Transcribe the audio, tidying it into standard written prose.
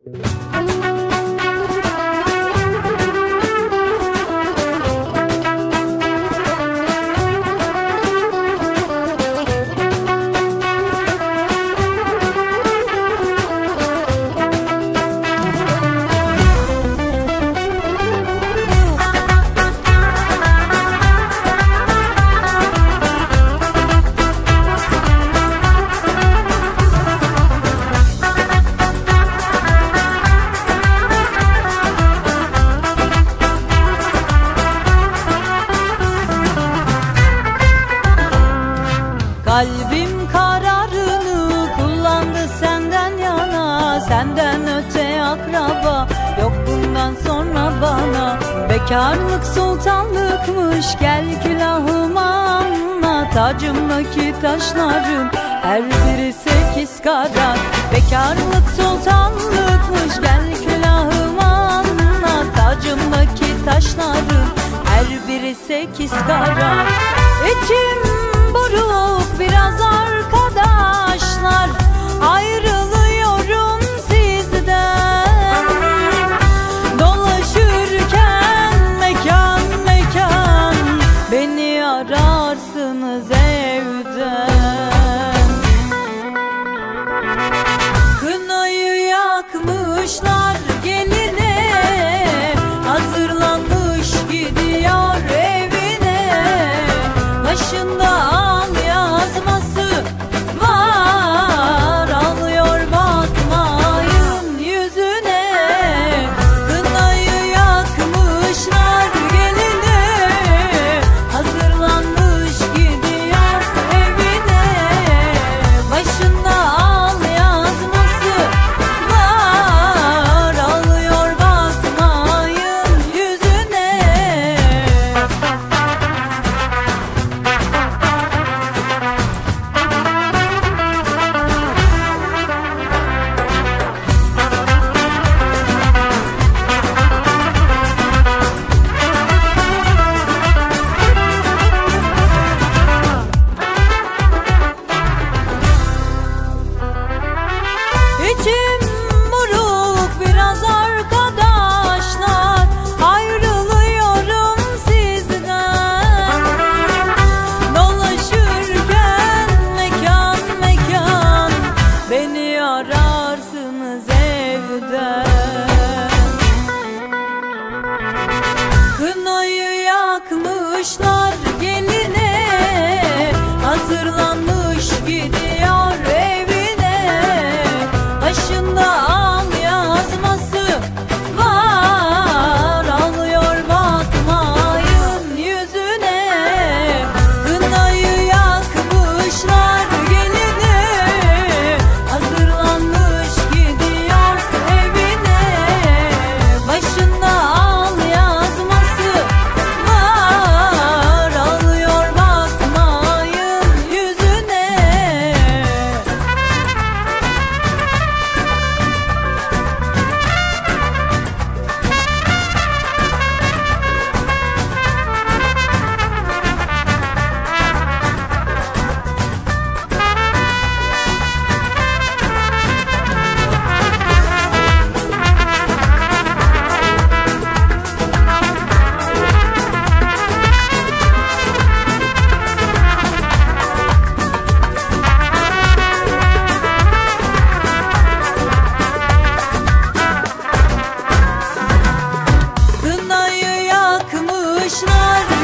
Kalbim kararını kullandı senden yana, senden öte akraba yok bundan sonra bana. Bekarlık sultanlıkmış, gel külahıma anla. Tacımdaki taşların her biri 8 karat. Bekarlık sultanlıkmış, gel külahıma anla. Tacımdaki taşların her biri 8 karat. İçim buruk biraz arkadaşlar, ayrılıyorum sizden. Dolaşırken mekan mekan beni ararsınız evden. Kınayı yakmışlar geline, hazırlanmış gidiyor evine. Başında al yazması var, alıyor bakmayın yüzüne. Kınayı yakmışlar geline, hazırlanmış gidiyor evine. Başında al yazması var, alıyor bakmayın yüzüne. İçim buruk biraz arkadaşlar, ayrılıyorum sizden. Dolaşırken mekan mekan beni ararsınız evden. Kınayı yakmışlar geline, hazırlanmış gidiyor evine. Başında al yazması var, alıyor bakmayın yüzüne. Kınayı yakmışlar geline, hazırlanmış gidiyor evine. Başında al yazması var, alıyor bakmayın yüzüne. Kınayı yakmışlar